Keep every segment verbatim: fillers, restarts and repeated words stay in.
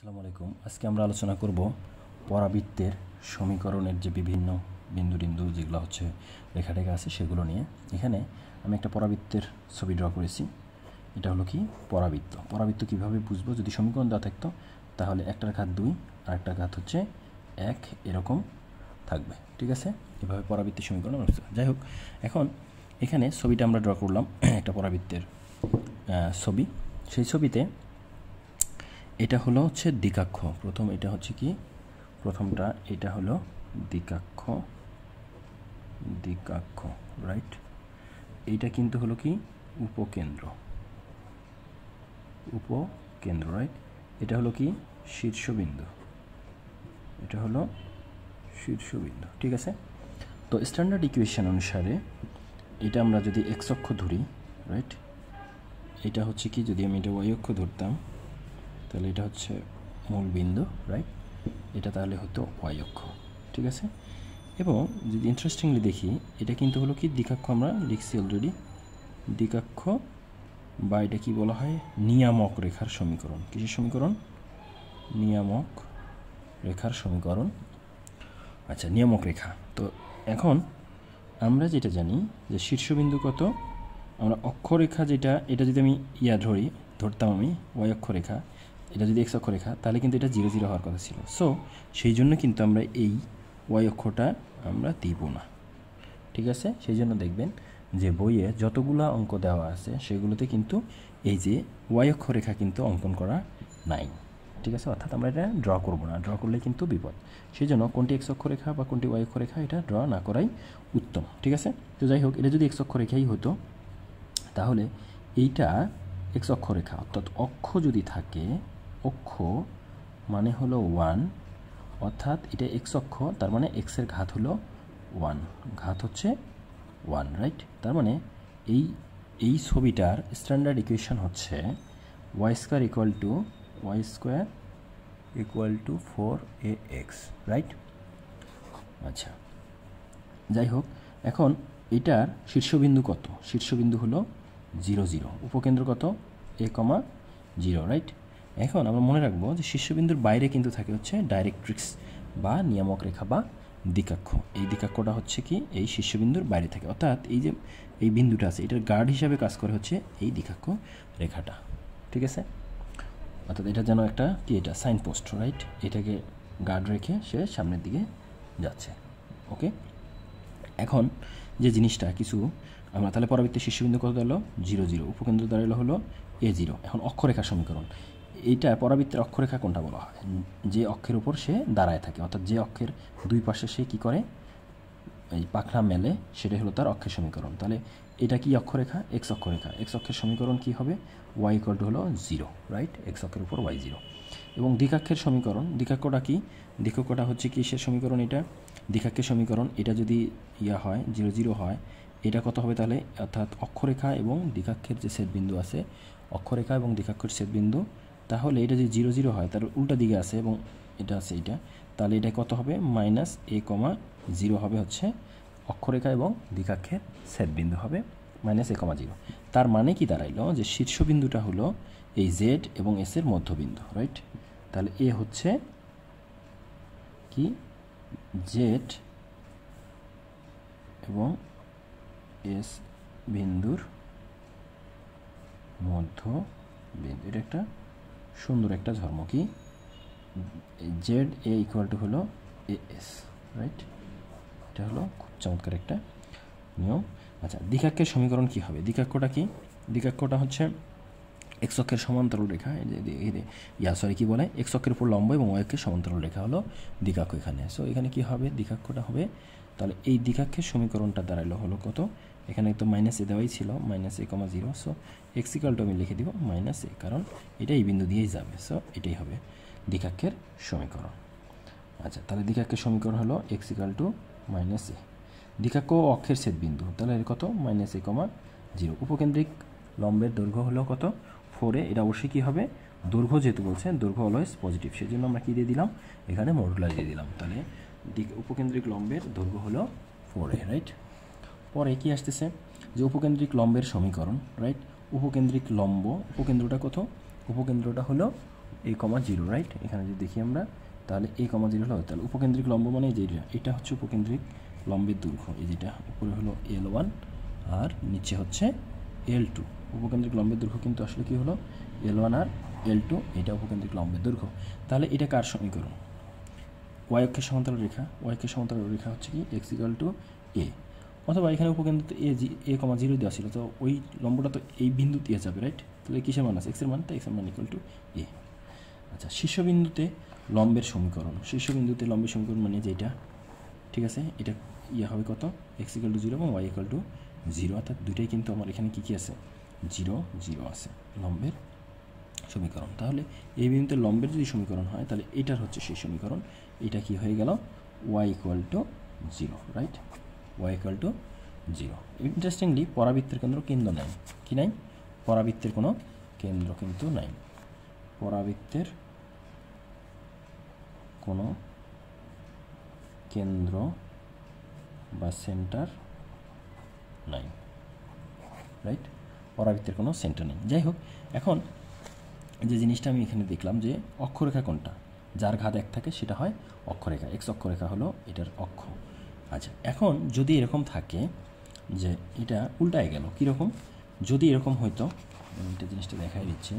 আসসালামু আলাইকুম। আজকে আমরা আলোচনা করব পরাবৃত্তের সমীকরণের যে বিভিন্ন বিন্দু বিন্দু যেগুলো হচ্ছে রেখাটেখা আছে সেগুলো নিয়ে। এখানে আমি একটা পরাবৃত্তের ছবি ড্র করেছি। এটা হলো কি পরাবৃত্ত। পরাবৃত্ত কিভাবে বুঝবো? যদি সমীকরণ দেওয়া থাকতো তাহলে একটার ঘাত দুই আর একটা ঘাত হচ্ছে এক, এরকম থাকবে। ঠিক আছে, এভাবে পরাবৃত্তের সমীকরণ বুঝতে। যাই হোক, এখন এখানে ছবিটা আমরা ড্র করলাম একটা পরাবৃত্তের ছবি। সেই ছবিতে এটা হলো হচ্ছে দ্বিকাক্ষ। প্রথম এটা হচ্ছে কি প্রথমটা এটা হলো দ্বিকাক্ষ দ্বিকাক্ষ রাইট। এইটা কিন্তু হলো কি উপকেন্দ্র উপকেন্দ্র রাইট। এটা হলো কি শীর্ষবিন্দু, এটা হলো শীর্ষবিন্দু। ঠিক আছে, তো স্ট্যান্ডার্ড ইকুয়েশন অনুসারে এটা আমরা যদি এক্স অক্ষ ধরি রাইট, এটা হচ্ছে কি যদি আমি এটা ওয়াই অক্ষ ধরতাম তাহলে এটা হচ্ছে মূল বিন্দু রাইট, এটা তাহলে হতো ওয়াই অক্ষ। ঠিক আছে, এবং যদি ইন্টারেস্টিংলি দেখি এটা কিন্তু হলো কি দ্বিকাক্ষ, আমরা লিখছি অলরেডি দ্বিকাক্ষ, বা এটা কি বলা হয় নিয়ামক রেখার সমীকরণ। কিসের সমীকরণ? নিয়ামক রেখার সমীকরণ। আচ্ছা, নিয়ামক রেখা। তো এখন আমরা যেটা জানি যে শীর্ষবিন্দু কত, আমরা অক্ষরেখা যেটা, এটা যদি আমি ইয়া ধরি ধরতাম আমি ওয়াই অক্ষরেখা, এটা যদি এক্স অক্ষরেখা তাহলে কিন্তু এটা জিরো জিরো হওয়ার কথা ছিল। সো সেই জন্য কিন্তু আমরা এই ওয়াই অক্ষটা আমরা দিব না। ঠিক আছে, সেই জন্য দেখবেন যে বইয়ে যতগুলো অঙ্ক দেওয়া আছে সেগুলোতে কিন্তু এই যে ওয়াই অক্ষরেখা কিন্তু অঙ্কন করা নাই। ঠিক আছে, অর্থাৎ আমরা এটা ড্র করব না, ড্র করলে কিন্তু বিপদ। সেই জন্য কোনটি এক্স অক্ষরেখা বা কোনটি ওয়াই অক্ষরেখা এটা ড্র না করাই উত্তম। ঠিক আছে, তো যাই হোক, এটা যদি এক্স অক্ষরেখাই হতো তাহলে এইটা এক্স অক্ষরেখা, অর্থাৎ অক্ষ যদি থাকে, অক্ষ মানে হলো ওয়ান, অর্থাৎ এটা এক্স অক্ষ, তার মানে এক্সের ঘাত হলো ওয়ান, ঘাত হচ্ছে ওয়ান রাইট। তার মানে এই এই ছবিটার স্ট্যান্ডার্ড ইকুয়েশন হচ্ছে Y square equal to Y square equal to four A X right. আচ্ছা, যাই হোক, এখন এটার শীর্ষবিন্দু কত? শীর্ষবিন্দু হলো জিরো জিরো, উপকেন্দ্র কত এ কমা জিরো রাইট। এখন আমরা মনে রাখবো যে শীর্ষবিন্দুর বাইরে কিন্তু থাকে হচ্ছে ডাইরেক্ট্রিক্স বা নিয়ামক রেখা বা দ্বিকাক্ষ। এই দ্বিকাক্ষটা হচ্ছে কি এই শীর্ষবিন্দুর বাইরে থাকে, অর্থাৎ এই যে এই বিন্দুটা আছে এটার গার্ড হিসাবে কাজ করে হচ্ছে এই দ্বিকাক্ষ রেখাটা। ঠিক আছে, অর্থাৎ এটা যেন একটা কি এটা সাইন পোস্ট রাইট, এটাকে গার্ড রেখে সে সামনের দিকে যাচ্ছে। ওকে, এখন যে জিনিসটা কিছু আমরা তাহলে পরবর্তী শীর্ষবিন্দু কত দাঁড়ালো জিরো জিরো, উপকেন্দ্র দাঁড়ালো হলো এ জিরো। এখন অক্ষরেখা সমীকরণ, এইটা পরাবৃত্তের অক্ষরেখা কোনটা বলা হয়? যে অক্ষের উপর সে দাঁড়ায় থাকে, অর্থাৎ যে অক্ষের দুই পাশে সে কি করে এই পাখনা মেলে, সেটাই হলো তার অক্ষের সমীকরণ। তাহলে এটা কি অক্ষরেখা? এক্স অক্ষরেখা। এক্স অক্ষের সমীকরণ কি হবে? ওয়াই ইকুয়াল টু হলো জিরো রাইট, এক্স অক্ষের উপর ওয়াই জিরো। এবং দ্বিকাক্ষের সমীকরণ, দ্বিকাক্ষটা কি? দ্বিকাক্ষটা হচ্ছে কিসের সমীকরণ? এটা দ্বিকাক্ষের সমীকরণ। এটা যদি ইয়া হয় জিরো জিরো হয়, এটা কত হবে তাহলে? অর্থাৎ অক্ষরেখা এবং দ্বিকাক্ষের যে ছেদ বিন্দু আছে, অক্ষরেখা এবং দ্বিকাক্ষের ছেদ বিন্দু, তাহলে এটা যদি জিরো জিরো হয় তার উল্টা দিকে আছে এবং এটা আছে এটা, তাহলে এটা কত হবে? মাইনাস এ কমা জিরো হবে হচ্ছে অক্ষরেখা এবং দ্বিকাক্ষের ছেদ বিন্দু হবে মাইনাস এ কমা জিরো। তার মানে কি দাঁড়াইলো যে শীর্ষবিন্দুটা হলো এই জেড এবং এস এর মধ্যবিন্দু রাইট। তাহলে এ হচ্ছে কি জেড এবং এস বিন্দুর মধ্যবিন্দু। এটা একটা সুন্দর একটা ধর্ম, কি জেড এ ইকুয়াল টু হলো এ এস রাইট। এটা হলো খুব চমৎকার একটা নিয়ম। আচ্ছা, দ্বিকাক্ষের সমীকরণ কি হবে? দ্বিকাক্ষটা কি? দ্বিকাক্ষটা হচ্ছে এক্স অক্ষের সমান্তরাল রেখা, ইয়া সরি কি বলে এক্স অক্ষের উপর লম্ব এবং ওয়াই অক্ষের সমান্তরাল রেখা হলো দ্বিকাক্ষ এখানে। সো এখানে কি হবে? দ্বিকাক্ষটা হবে, তাহলে এই দ্বিকাক্ষের সমীকরণটা দাঁড়াইলো হলো কত? এখানে তো মাইনাস এ দেওয়াই ছিল, minus A comma zero. So X equal to আমি লিখে দিব মাইনাস এ, কারণ এটা এই বিন্দু দিয়েই যাবে। সো এটাই হবে দ্বিকাক্ষের সমীকরণ। আচ্ছা, তাহলে দ্বিকাক্ষের সমীকরণ হলো X equal to minus A. দ্বিকাক্ষ অক্ষের ছেদ বিন্দু, তাহলে এর কত? Minus A comma zero. উপকেন্দ্রিক লম্বের দৈর্ঘ্য হলো কত? ফোরে। এটা অবশ্যই কী হবে? দৈর্ঘ্য যেহেতু বলছে, দৈর্ঘ্য অলওয়েজ পজিটিভ, সেই জন্য আমরা কী দিয়ে দিলাম এখানে মডুলাস দিয়ে দিলাম। তাহলে দিক উপকেন্দ্রিক লম্বের দৈর্ঘ্য হলো ফোরে রাইট। পরে কি আসতেছে যে উপকেন্দ্রিক লম্বের সমীকরণ রাইট। উপকেন্দ্রিক লম্ব, উপকেন্দ্রটা কত? উপকেন্দ্রটা হলো এ কমা জিরো, রাইট? এখানে যদি দেখি আমরা তাহলে এ কমা জিরো হলো, তাহলে উপকেন্দ্রিক লম্ব মানে যেটা, এটা হচ্ছে উপকেন্দ্রিক লম্বের দৈর্ঘ্য। এই যেটা উপরে হলো এল ওয়ান আর নিচে হচ্ছে এল টু। উপকেন্দ্রিক লম্বের দৈর্ঘ্য কিন্তু আসলে কী হলো, এল ওয়ান আর এল টু, এটা উপকেন্দ্রিক লম্বের দৈর্ঘ্য। তাহলে এটা কার সমীকরণ? ওয়াই অক্ষের সমান্তরাল রেখা, ওয়াই অক্ষের সমান্তরাল রেখা হচ্ছে কি এক্স ইকুয়াল টু এ, অথবা এখানে উপকেন্দ্র এ জি এ কমা জিরো দেওয়া ছিল, তো ওই লম্বটা তো এই বিন্দু দিয়ে যাবে, রাইট? তাহলে কিসের মান আছে, এক্সের মান, তাই এক্সের মান ইকুয়াল টু এ। আচ্ছা, শীর্ষবিন্দুতে লম্বের সমীকরণ, শীর্ষবিন্দুতে লম্বের সমীকরণ মানে যেটা, ঠিক আছে, এটা ইয়ে হবে কত, এক্স ইকুয়াল টু জিরো এবং ওয়াই ইকুয়াল টু জিরো, অর্থাৎ দুইটাই কিন্তু আমার এখানে কী কী আছে, জিরো জিরো আছে লম্বের সমীকরণ। তাহলে এই বিন্দুতে লম্বের যদি সমীকরণ হয় তাহলে এটার হচ্ছে সেই সমীকরণ, এটা কি হয়ে গেল, Y equal to zero, right? Y equal to zero. Interestingly পরাবৃত্তের কেন্দ্র কেন্দ্র নাই, কি নাই, পরাবৃত্তের কোনো কেন্দ্র কিন্তু নাই, পরাবৃত্তের কোনো কেন্দ্র বা সেন্টার নাই, রাইট? পরাবৃত্তের কোনো সেন্টার নেই। যাই হোক, এখন যে জিনিসটা আমি এখানে দেখলাম যে অক্ষরেখা কোনটা, যার ঘাত এক থাকে সেটা হয় অক্ষরেখা, এক্স অক্ষরেখা হলো এটার অক্ষ। আচ্ছা, এখন যদি এরকম থাকে যে এটা উল্টায় গেল, কীরকম, যদি এরকম হইতো, এটা জিনিসটা দেখাই দিচ্ছে,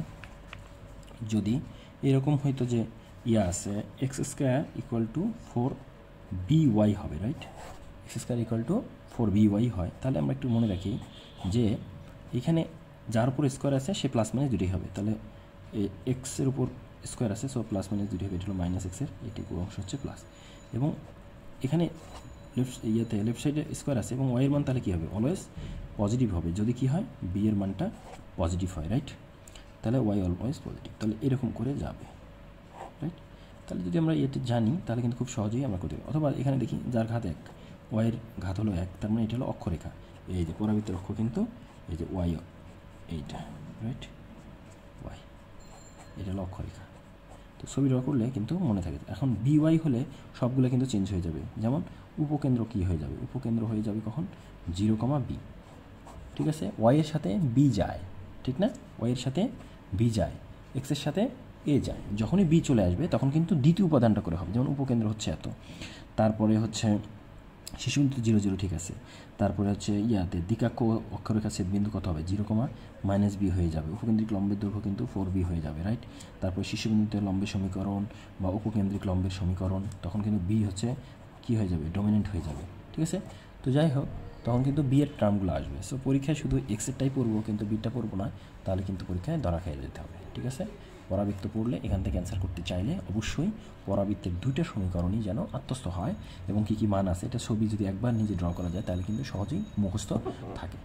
যদি এরকম হইতো যে ইয়া আছে X square equal to four B Y হবে, right? X square equal to four B Y হয়, তাহলে আমরা একটু মনে রাখি যে এখানে যার উপর স্কোয়ার আছে সে প্লাস মাইনাস দুটোই হবে, তাহলে এক্সের উপর স্কোয়ার আছে, সো প্লাস মাইনাস দুটোই হবে, এটা হলো মাইনাস এক্সের, এইটুকু অংশ হচ্ছে প্লাস, এবং এখানে লেফট ইয়েতে লেফট সাইডে স্কোয়ার আছে এবং ওয়াইয়ের মান তাহলে কী হবে, অলওয়েজ পজিটিভ হবে যদি কী হয়, বি এর মানটা পজিটিভ হয়, রাইট? তাহলে ওয়াই অলওয়েজ পজিটিভ, তাহলে এরকম করে যাবে, রাইট? তাহলে যদি আমরা এটা জানি তাহলে কিন্তু খুব সহজেই আমরা করতে পারি। অথবা এখানে দেখি যার ঘাত এক, ওয়াইয়ের ঘাত হলো এক, তার মানে এটা হলো অক্ষরেখা, এই যে পরাবৃত্তের অক্ষ কিন্তু এই যে ওয়াই, এইটা, রাইট? ওয়াই, এটা হলো অক্ষরেখা। তো ছবি ড্র করলে কিন্তু মনে থাকে। এখন বি ওয়াই হলে সবগুলো কিন্তু চেঞ্জ হয়ে যাবে, যেমন উপকেন্দ্র কী হয়ে যাবে, উপকেন্দ্র হয়ে যাবে কখন, জিরো কমা বি, ঠিক আছে? ওয়াইয়ের সাথে বি যায়, ঠিক না? ওয়াইয়ের সাথে বি যায়, এক্সের সাথে এ যায়, যখনই বি চলে আসবে তখন কিন্তু দ্বিতীয় উপাদানটা করে হবে, যেমন উপকেন্দ্র হচ্ছে এত, তারপরে হচ্ছে শীর্ষবিন্দু জিরো জিরো, ঠিক আছে, তারপরে হচ্ছে ইয়াতে দ্বিকাক্ষ অক্ষরেখা ছেদ বিন্দু কত হবে, জিরো কমা মাইনাস বি হয়ে যাবে, উপকেন্দ্রিক লম্বের দৈর্ঘ্য কিন্তু ফোর বি হয়ে যাবে, রাইট? তারপরে শীর্ষবিন্দুতে লম্বের সমীকরণ বা উপকেন্দ্রিক লম্বের সমীকরণ, তখন কিন্তু বি হচ্ছে কী হয়ে যাবে, ডমিনেন্ট হয়ে যাবে, ঠিক আছে? তো যাই হোক, তখন কিন্তু বি এর টার্মগুলো আসবে। সো পরীক্ষায় শুধু এক্সেরটাই পড়বো কিন্তু বিটা পড়বো না, তাহলে কিন্তু পরীক্ষায় ধরা খেয়ে যেতে হবে, ঠিক আছে? পরাবৃত্ত পড়লে এখান থেকে অ্যান্সার করতে চাইলে অবশ্যই পরাবৃত্তের দুইটা সমীকরণই যেন আত্মস্থ হয় এবং কী কী মান আছে এটা ছবি যদি একবার নিজে ড্র করা যায় তাহলে কিন্তু সহজেই মুখস্থ থাকে।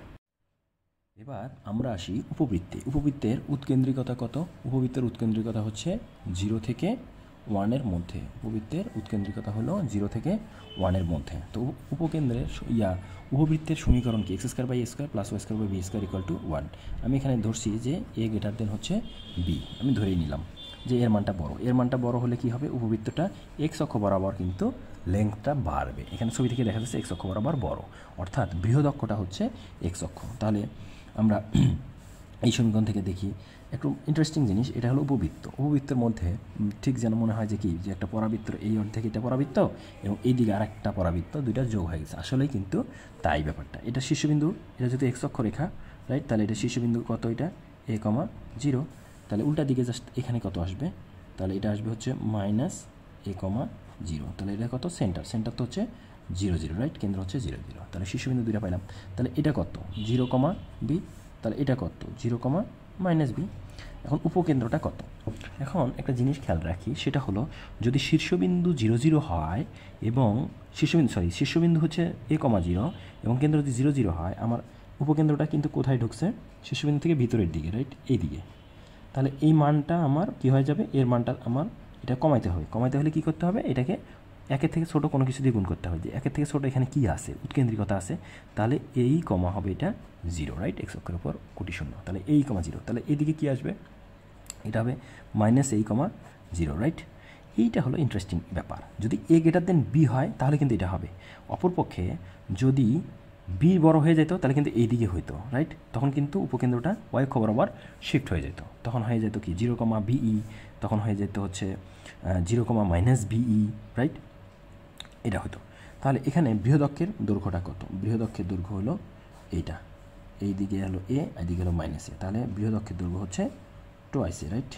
এবার আমরা আসি উপবৃত্তে। উপবৃত্তের উৎকেন্দ্রিকতা কত? উপবৃত্তের উৎকেন্দ্রিকতা হচ্ছে জিরো থেকে ওয়ানের মধ্যে। উপবৃত্তের উৎকেন্দ্রিকতা হলো জিরো থেকে ওয়ানের মধ্যে। তো উপকেন্দ্রের ইয়া উপবৃত্তের সমীকরণ কি, X square by A square plus Y square by B square equal to one. আমি এখানে ধরছি যে এ গ্রেটার দেন হচ্ছে বি, আমি ধরেই নিলাম যে এর মানটা বড়। এর মানটা বড় হলে কি হবে, উপবৃত্তটা এক্স অক্ষ বরাবর কিন্তু লেংথটা বাড়বে। এখানে ছবি থেকে দেখা যাচ্ছে এক্স অক্ষ বরাবর বড়, অর্থাৎ বৃহৎ অক্ষটা হচ্ছে এক্স অক্ষ। তাহলে আমরা এই সমীকরণ থেকে দেখি একটু ইন্টারেস্টিং জিনিস, এটা হলো উপবৃত্ত। উপবৃত্তের মধ্যে ঠিক যেন মনে হয় যে কি, যে একটা পরাবৃত্তর এই অর্ধেক এটা পরাবৃত্ত এবং এই দিকে আর একটা পরাবৃত্ত, দুইটা যোগ হয়ে গেছে। আসলেই কিন্তু তাই ব্যাপারটা। এটা শীর্ষবিন্দু, এটা যদি এক্স অক্ষ রেখা, রাইট? তাহলে এটা শীর্ষবিন্দু কত, এটা এ কমা জিরো। তাহলে উল্টা দিকে জাস্ট এখানে কত আসবে, তাহলে এটা আসবে হচ্ছে মাইনাস এ কমা জিরো। তাহলে এটা কত, সেন্টার, সেন্টার তো হচ্ছে জিরো জিরো, রাইট? কেন্দ্র হচ্ছে জিরো জিরো। তাহলে শীর্ষবিন্দু দুইটা পাইলাম। তাহলে এটা কত, জিরো কমা বি। তাহলে এটা কত, জিরো কমা মাইনাস বি। এখন উপকেন্দ্রটা কত? এখন একটা জিনিস খেয়াল রাখি, সেটা হলো যদি শীর্ষবিন্দু জিরো জিরো হয় এবং শীর্ষবিন্দু সরি শীর্ষবিন্দু হচ্ছে এ কমা জিরো এবং কেন্দ্র যদি জিরো জিরো হয়, আমার উপকেন্দ্রটা কিন্তু কোথায় ঢুকছে, শীর্ষবিন্দু থেকে ভিতরের দিকে, রাইট? এই দিকে। তাহলে এই মানটা আমার কি হয়ে যাবে, এর মানটা আমার এটা কমাইতে হবে। কমাইতে হলে কী করতে হবে, এটাকে একের থেকে ছোটো কোনো কিছু দিয়ে গুণ করতে হবে। যে একের থেকে ছোটো এখানে কী আছে, উৎকেন্দ্রিকতা আছে, তাহলে এই কমা হবে এটা জিরো, রাইট? এক্স অক্ষের উপর কোটি শূন্য, তাহলে এই কমা জিরো। তাহলে এইদিকে কী আসবে, এটা হবে মাইনাস এই কমা জিরো, রাইট? এইটা হলো ইন্টারেস্টিং ব্যাপার। যদি এ গ্রেটার দেন বি হয় তাহলে কিন্তু এটা হবে। অপরপক্ষে যদি বি বড় হয়ে যেত তাহলে কিন্তু এই দিকে হইতো, রাইট? তখন কিন্তু উপকেন্দ্রটা ওয়াই অক্ষ বরাবর শিফট হয়ে যেত। তখন হয়ে যেত কি, জিরো কমা বিই তখন হয়ে যেত হচ্ছে zero comma minus B, right? এটা হতো। তাহলে এখানে বৃহদক্ষের দৈর্ঘ্যটা কত? বৃহদক্ষের দৈর্ঘ্য হলো এইটা, এই দিকে হলো এ, এদিকে হলো মাইনাস এ, তাহলে বৃহদক্ষের দৈর্ঘ্য হচ্ছে টোয়াইস এ, রাইট?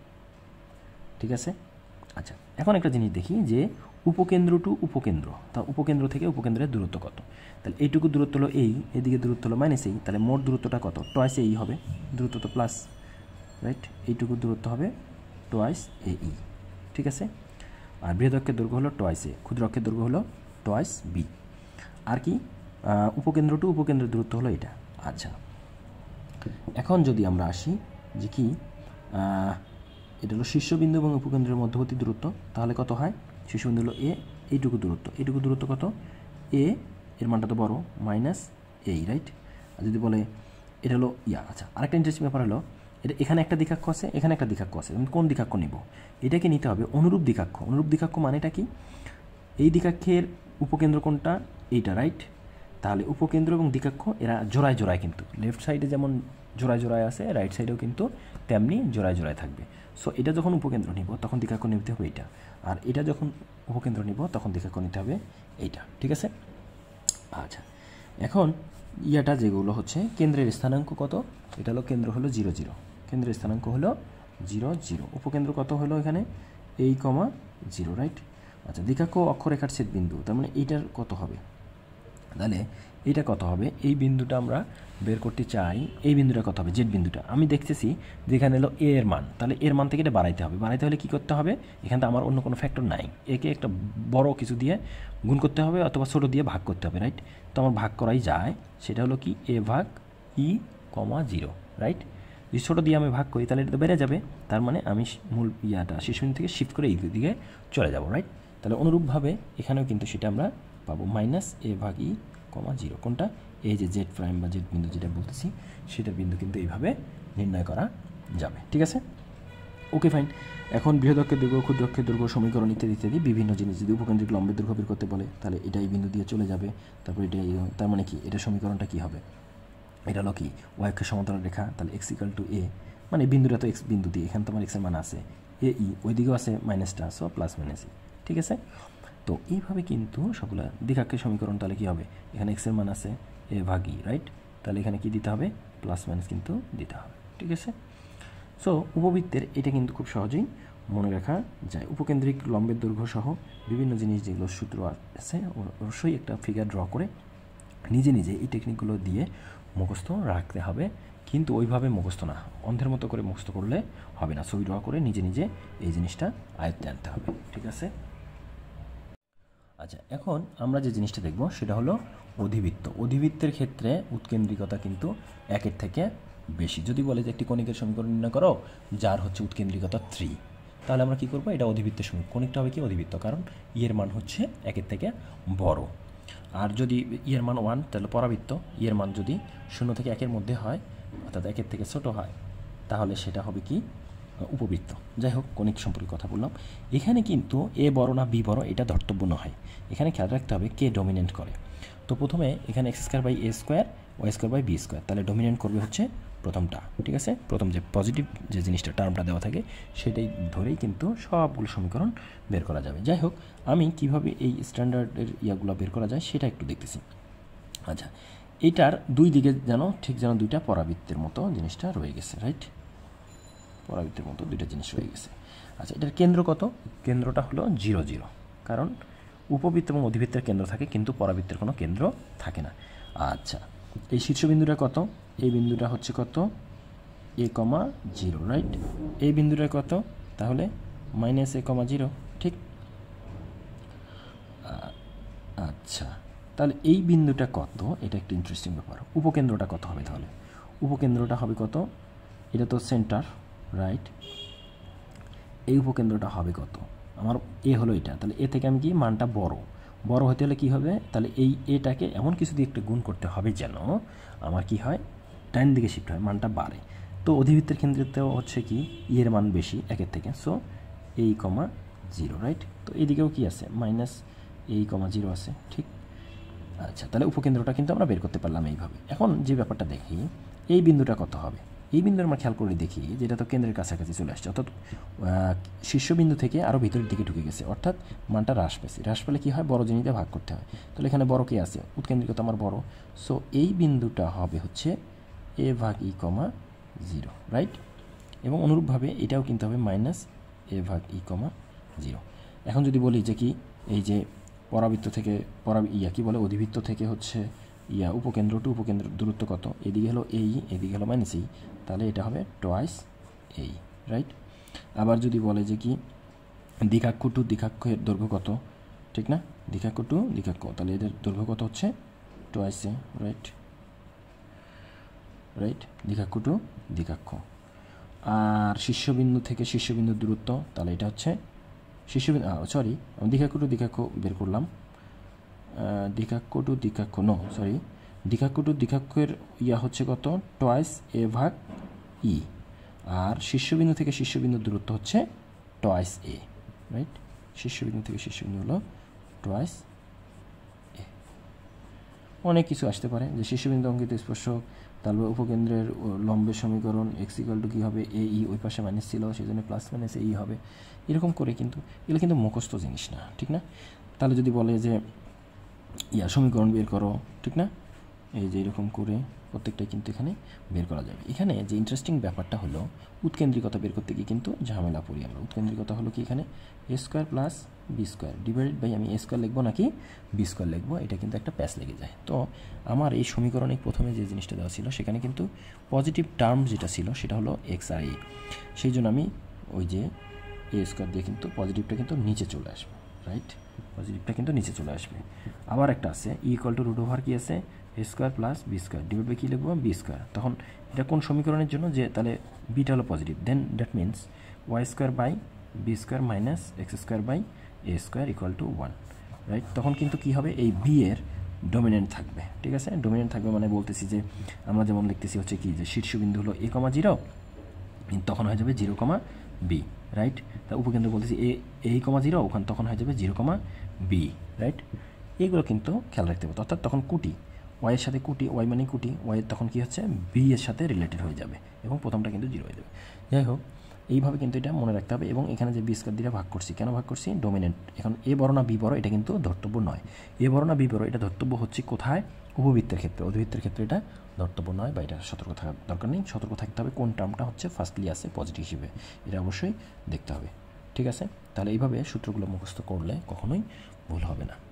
ঠিক আছে। আচ্ছা, এখন একটা জিনিস দেখি যে উপকেন্দ্র টু উপকেন্দ্র, তা উপকেন্দ্র থেকে উপকেন্দ্রের দূরত্ব কত? তাহলে এইটুকু দূরত্ব হলো এই, এদিকে দূরত্ব হলো মাইনাস এই, তাহলে মোট দূরত্বটা কত? টোয়াইস এই হবে, দূরত্ব তো প্লাস, রাইট? এইটুকু দূরত্ব হবে টোয়াইস এ ই, ঠিক আছে। আর বৃহদক্ষের দৈর্ঘ্য হলো টোয়াইস এ, ক্ষুদ্রক্ষের দৈর্ঘ্য হলো টোয়াইস বি। আর কি উপকেন্দ্র টু উপকেন্দ্রের দূরত্ব হলো এটা। আচ্ছা, এখন যদি আমরা আসি যে কি এটা হলো শীর্ষবিন্দু এবং উপকেন্দ্রের মধ্যবর্তী দূরত্ব, তাহলে কত হয়? শীর্ষবিন্দু হলো এ, এইটুকু দূরত্ব, এইটুকু দূরত্ব কত? এ এর মানটা তো বড়, মাইনাস এই, রাইট? আর যদি বলে এটা হলো ইয়া, আচ্ছা আরেকটা ইন্টারেস্টিং ব্যাপার হলো এটা এখানে একটা দ্বিকাক্ষ আছে, এখানে একটা দ্বিকাক্ষ আছে, আমি কোন দ্বিকাক্ষ নিব? এটাকে নিতে হবে অনুরূপ দ্বিকাক্ষ। অনুরূপ দ্বিকাক্ষ মানেটা কি? এই দ্বিকাক্ষের উপকেন্দ্র কোনটা? এইটা, রাইট? তাহলে উপকেন্দ্র এবং দ্বিকাক্ষ এরা জোড়ায় জোড়ায়, কিন্তু লেফট সাইডে যেমন জোড়ায় জোড়ায় আছে, রাইট সাইডেও কিন্তু তেমনি জোড়ায় জোড়ায় থাকবে। সো এটা যখন উপকেন্দ্র নিব তখন দ্বিকাক্ষ নিতে হবে এইটা, আর এটা যখন উপকেন্দ্র নিব তখন দ্বিকাক্ষ নিতে হবে এইটা, ঠিক আছে। আচ্ছা, এখন ইয়াটা যেগুলো হচ্ছে কেন্দ্রের স্থানাঙ্ক কত? এটা হলো কেন্দ্র হলো জিরো জিরো, কেন্দ্রের স্থানাঙ্ক হলো জিরো জিরো, উপকেন্দ্র কত হলো এখানে? এই কমা জিরো, রাইট? আচ্ছা, দ্বিকাক্ষ অক্ষরেখার ছেদ বিন্দু, তার মানে এইটার কত হবে? তাহলে এইটা কত হবে? এই বিন্দুটা আমরা বের করতে চাই, এই বিন্দুটা কত হবে? জেড বিন্দুটা আমি দেখতেছি যেখানে হলো এ এর মান, তাহলে এর মান থেকে এটা বাড়াইতে হবে। বাড়াইতে হলে কী করতে হবে? এখানে তো আমার অন্য কোনো ফ্যাক্টর নাই, একে একটা বড় কিছু দিয়ে গুণ করতে হবে অথবা ছোটো দিয়ে ভাগ করতে হবে, রাইট? তো আমার ভাগ করাই যায়, সেটা হলো কি এ ভাগ ই কমা জিরো, রাইট? যদি ছোটো দিয়ে আমি ভাগ করি তাহলে এটা তো বেড়ে যাবে, তার মানে আমি মূল ইয়াটা শীর্ষবিন্দু থেকে শিফট করে এই দিকে চলে যাব, রাইট? তাহলে অনুরূপভাবে এখানেও কিন্তু সেটা আমরা পাবো মাইনাস এ ভাগ ই কমা জিরো। কোনটা? এই যে জেড প্রাইম বা জেড বিন্দু যেটা বলতেছি সেটার বিন্দু কিন্তু এইভাবে নির্ণয় করা যাবে, ঠিক আছে। Okay, fine. এখন বৃহদক্ষের দৈর্ঘ্য, ক্ষুদ্রক্ষের দৈর্ঘ্য, সমীকরণ ইত্যাদি ইত্যাদি বিভিন্ন জিনিস যদি উপকেন্দ্রিক লম্বের দৈর্ঘ্য বের করতে বলে তাহলে এটা এই বিন্দু দিয়ে চলে যাবে, তারপর এটা, তার মানে কি এটা সমীকরণটা কী হবে? এটা হলো কি ওয়াই অক্ষের সমান্তরাল রেখা, তাহলে এক্স ইকাল টু এ, মানে বিন্দুটা তো এক্স বিন্দু দিয়ে, এখানে তোমার এক্সের মান আছে এ ই, ওই দিকেও আছে মাইনাসটা, সো প্লাস মাইনাস ই, ঠিক আছে। তো এইভাবে কিন্তু সবগুলো দ্বিঘাক্ষের সমীকরণ, তাহলে কী হবে? এখানে এক্সের মান আছে এ ভাগ ই, রাইট? তাহলে এখানে কি দিতে হবে? প্লাস মাইনাস কিন্তু দিতে হবে, ঠিক আছে। সো উপবৃত্তের এটা কিন্তু খুব সহজেই মনে রাখা যায়। উপকেন্দ্রিক লম্বের দৈর্ঘ্য সহ বিভিন্ন জিনিস যেগুলো সূত্র আছে অবশ্যই একটা ফিগার ড্র করে নিজে নিজে এই টেকনিকগুলো দিয়ে মুখস্থ রাখতে হবে, কিন্তু ওইভাবে মুখস্থ না, অন্ধের মতো করে মুখস্থ করলে হবে না। ছবি ড্র করে নিজে নিজে এই জিনিসটা আয়ত্তে আনতে হবে, ঠিক আছে। আচ্ছা, এখন আমরা যে জিনিসটা দেখব সেটা হলো অধিবৃত্ত। অধিবৃত্তের ক্ষেত্রে উৎকেন্দ্রিকতা কিন্তু একের থেকে বেশি। যদি বলে যে একটি কণিকের সমীকরণ নির্ণয় করো যার হচ্ছে উৎকেন্দ্রিকতা থ্রি, তাহলে আমরা কী করবো? এটা অধিবৃত্তের সমীকরণ। কণিকটা হবে কি? অধিবৃত্ত, কারণ ইয়ের মান হচ্ছে একের থেকে বড়। আর যদি ইয়ের মান ওয়ান তাহলে পরাবৃত্ত, ইয়ের মান যদি শূন্য থেকে একের মধ্যে হয় অর্থাৎ একের থেকে ছোটো হয় তাহলে সেটা হবে কি? উপবৃত্ত। যাই হোক, কণিক সম্পর্কে কথা বললাম। এখানে কিন্তু এ বড় না বি বড় এটা ধর্তব্য নয়, এখানে খেয়াল রাখতে হবে কে ডমিনেন্ট করে। তো প্রথমে এখানে X square by A square, Y square by B square, তাহলে ডমিনেন্ট করবে হচ্ছে প্রথমটা, ঠিক আছে। প্রথম যে পজিটিভ যে জিনিসটা টার্মটা দেওয়া থাকে সেটাই ধরেই কিন্তু সবগুলো সমীকরণ বের করা যাবে। যাই হোক, আমি কিভাবে এই স্ট্যান্ডার্ডের ইয়াগুলো বের করা যায় সেটা একটু দেখতেছি। আচ্ছা, এইটার দুই দিকে যেন ঠিক যেন দুইটা পরাবৃত্তের মতো জিনিসটা রয়ে গেছে, রাইট? পরাবৃত্তের মতো দুইটা জিনিস রয়ে গেছে। আচ্ছা, এটার কেন্দ্র কত? কেন্দ্রটা হলো জিরো জিরো, কারণ উপবৃত্ত এবং অধিবৃত্তের কেন্দ্র থাকে কিন্তু পরাবৃত্তের কোনো কেন্দ্র থাকে না। আচ্ছা, এই শীর্ষবিন্দুটা কত? এই বিন্দুটা হচ্ছে কত? A comma zero, right? এই বিন্দুটা কত? তাহলে মাইনাস এ কমা জিরো, ঠিক? আচ্ছা, তাহলে এই বিন্দুটা কত? এটা একটা ইন্টারেস্টিং ব্যাপার। উপকেন্দ্রটা কত হবে তাহলে? উপকেন্দ্রটা হবে কত? এটা তো সেন্টার, রাইট? এই উপকেন্দ্রটা হবে কত? আমার এ হলো এটা, তাহলে এ থেকে আমি কি মানটা বড় বড় হতে হলে কী হবে? তাহলে এই এটাকে এমন কিছু দিয়ে একটা গুণ করতে হবে যেন আমার কি হয়? ডান দিকে শিফট হয়, মানটা বাড়ে। তো অধিবৃত্তের কেন্দ্রেতেও হচ্ছে কি ইয়ের মান বেশি একের থেকে, সো এই কমা জিরো, রাইট? তো এইদিকেও কি আছে? মাইনাস এই কমা জিরো আছে, ঠিক? আচ্ছা, তাহলে উপকেন্দ্রটা কিন্তু আমরা বের করতে পারলাম এইভাবে। এখন যে ব্যাপারটা দেখি, এই বিন্দুটা কত হবে? এই বিন্দু আমরা খেয়াল করে দেখি যেটা তো কেন্দ্রের কাছাকাছি চলে আসছে, অর্থাৎ শীর্ষবিন্দু থেকে আরও ভিতরের দিকে ঢুকে গেছে, অর্থাৎ মানটা হ্রাস পেয়েছে। হ্রাস পেলে কী হয়, বড় জিনিসটা ভাগ করতে হয়। তাহলে এখানে বড় কে আছে, উৎকেন্দ্রিকতা আমার বড়, সো এই বিন্দুটা হবে হচ্ছে এ ভাগ ই কমা জিরো, রাইট। এবং অনুরূপভাবে এটাও কিন্তু হবে মাইনাস এ ভাগ ই কমা জিরো। এখন যদি বলি যে কি এই যে পরাবৃত্ত থেকে পরা ইয়া কী বলে অধিবৃত্ত থেকে হচ্ছে ইয়া উপকেন্দ্র টু উপকেন্দ্র দূরত্ব কত, এদিকে হলো এই, এদিকে হলো মাইনাস এই, তাহলে এটা হবে টয়েস এই, রাইট। আবার যদি বলে যে কি দ্বিকাক্ষ টু দ্বিকাক্ষের দৈর্ঘ্য কত, ঠিক না, দ্বিকাক্ষ টু দ্বিকাক্ষ, তাহলে এদের দৈর্ঘ্য কত হচ্ছে টয়েস এ, রাইট রাইট দ্বিকাক্ষ টু দ্বিকাক্ষ। আর শীর্ষবিন্দু থেকে শীর্ষবিন্দুর দূরত্ব, তাহলে এটা হচ্ছে শীর্ষবিন্দু সরি দ্বিকাক্ষ টু দ্বিকাক্ষ বের করলাম, দ্বিকাক্ষ টু দ্বিকাক্ষ নো সরি দ্বিকাক্ষ টু দ্বিকাক্ষের ইয়া হচ্ছে কত টয়েস এ ভাগ ই, আর শীর্ষবিন্দু থেকে শীর্ষবিন্দুর দূরত্ব হচ্ছে টয়েস এ, রাইট। শীর্ষবিন্দু থেকে শীর্ষবিন্দু হলো টয়েস এ। অনেক কিছু আসতে পারে, যে শীর্ষবিন্দু অঙ্কিত স্পর্শক, তারপর উপকেন্দ্রের লম্বের সমীকরণ এক্স ইকুয়াল টু কী হবে এ ই, ওই পাশে মাইনাস ছিল সেই জন্য প্লাস মাইনাস এ ই হবে, এরকম করে। কিন্তু এগুলো কিন্তু মুখস্থ জিনিস না, ঠিক না। তাহলে যদি বলে যে ইয়া সমীকরণ বের করো, ঠিক না, এই যে এরকম করে প্রত্যেকটাই কিন্তু এখানে বের করা যাবে। এখানে যে ইন্টারেস্টিং ব্যাপারটা হলো উৎকেন্দ্রিকতা বের করতে গিয়ে কিন্তু ঝামেলা পড়ি আমরা। উৎকেন্দ্রিকতা হলো কি এখানে A square plus B square divided by আমি এ স্কোয়ার লিখবো নাকি বি স্কোয়ার লিখবো, এটা কিন্তু একটা প্যাচ লেগে যায়। তো আমার এই সমীকরণে প্রথমে যে জিনিসটা দেওয়া ছিল সেখানে কিন্তু পজিটিভ টার্ম যেটা ছিল সেটা হলো এক্স আর এ, সেই জন্য আমি ওই যে এ স্কোয়ার দিয়ে কিন্তু পজিটিভটা কিন্তু নিচে চলে আসবে, রাইট, পজিটিভটা কিন্তু নিচে চলে আসবে। আবার একটা আছে E equal to root over কি আছে A square plus B square divide by কী লিখবো বি স্কোয়ার। তখন এটা কোন সমীকরণের জন্য, যে তাহলে বিটা হলো positive, then that means Y square by B square minus X square by A square equal to one, right. তখন কিন্তু কী হবে, এই বি এর ডোমিনেন্ট থাকবে, ঠিক আছে। ডোমিনেন্ট থাকবে মানে বলতেছি যে আমরা যেমন লিখতেছি হচ্ছে কি যে শীর্ষবিন্দু হলো এ কমা জিরো, তখন হয়ে যাবে জিরো কমা বি, রাইট। তা উপকেন্দ্র বলতেছি এ এই কমা জিরো, ওখানে তখন হয়ে যাবে জিরো কমা বি, রাইট। এইগুলো কিন্তু খেয়াল রাখতে হবে, অর্থাৎ তখন কুটি ওয়াইয়ের সাথে কুটি, ওয়াই মানে কুটি, ওয়াইয়ের তখন কী হচ্ছে বি এর সাথে রিলেটেড হয়ে যাবে এবং প্রথমটা কিন্তু জিরো হয়ে যাবে। যাই হোক, এইভাবে কিন্তু এটা মনে রাখতে হবে। এবং এখানে যে বি স্কোয়ার দিয়ে ভাগ করছি, কেন ভাগ করছি, ডোমিনেন্ট। এখন এ বড় না বি বড় এটা কিন্তু ধর্তব্য নয়, এ বড় না বি বড় এটা ধর্তব্য হচ্ছে কোথায়, উপবৃত্তের ক্ষেত্রে। অধিবৃত্তের ক্ষেত্রে এটা ধর্তব্য নয়, বা এটা সতর্ক থাকার দরকার নেই। সতর্ক থাকতে হবে কোন টার্মটা হচ্ছে ফার্স্টলি আছে পজিটিভ হিসেবে, এটা অবশ্যই দেখতে হবে, ঠিক আছে। তাহলে এইভাবে সূত্রগুলো মুখস্থ করলে কখনোই ভুল হবে না।